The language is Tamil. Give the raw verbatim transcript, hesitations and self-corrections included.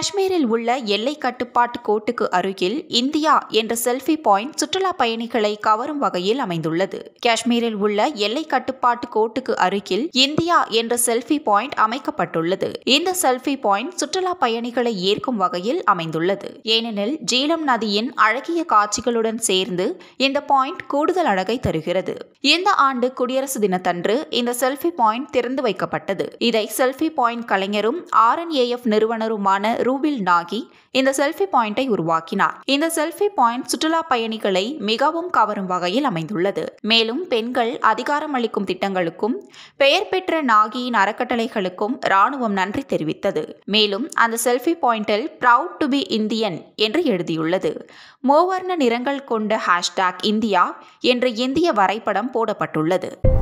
காஷ்மீரில் உள்ள எல்லை கட்டுப்பாட்டு கோட்டுக்கு அருகில் இந்தியா என்ற செல்ஃபி பாயிண்ட் சுற்றுலா பயணிகளை கவரும் வகையில் அமைந்துள்ளது. காஷ்மீரில் உள்ள எல்லை கட்டுப்பாட்டு கோட்டுக்கு அருகில் இந்தியா என்ற செல்ஃபி பாயிண்ட் அமைக்கப்பட்டுள்ளது. இந்த செல்ஃபி பாயிண்ட் சுற்றுலா பயணிகளை ஈர்க்கும் வகையில் அமைந்துள்ளது. ஏனெனில் ஜீலம் நதியின் அழகிய காட்சிகளுடன் சேர்ந்து இந்த பாயிண்ட் கூடுதல் அழகை தருகிறது. இந்த ஆண்டு குடியரசு தினத்தன்று இந்த செல்ஃபி பாயிண்ட் திறந்து வைக்கப்பட்டது. இதை செல்ஃபி பாயிண்ட் கலைஞரும் ஆர் என் ஏ எஃப் நிறுவனருமான ரூபில் நாகி இந்த செல்ஃபி பாயிண்டை உருவாக்கினார். இந்த செல்ஃபி பாயிண்ட் சுற்றுலா பயணிகளை மிகவும் கவரும் வகையில் அமைந்துள்ளது. மேலும் பெண்கள் அதிகாரம் அளிக்கும் திட்டங்களுக்கும் பெயர் பெற்ற நாகியின் அறக்கட்டளைகளுக்கும் ராணுவம் நன்றி தெரிவித்தது. மேலும் அந்த செல்ஃபி பாயிண்டில் ப்ரவுட் டு பி இந்தியன் என்று எழுதியுள்ளது. மூவர்ண நிறங்கள் கொண்ட ஹேஷ்டாக் இந்தியா என்ற இந்திய வரைபடம் போடப்பட்டுள்ளது.